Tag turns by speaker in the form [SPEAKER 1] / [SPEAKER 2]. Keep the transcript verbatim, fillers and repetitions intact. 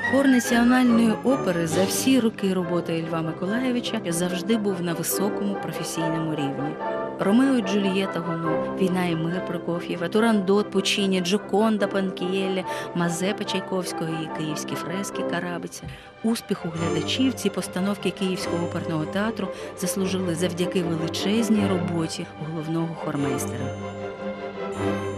[SPEAKER 1] Хор Національної опери за всі роки роботи Льва Миколайовича завжди був на високому професійному рівні. Ромео і Джульєта Гуно, Війна і мир Прокоф'єва, Турандот Пучіні, Джоконда Панкієллі, Мазепа Чайковського і київські фрески Карабиця. Успіху глядачів ці постановки Київського оперного театру заслужили завдяки величезній роботі головного хормейстера.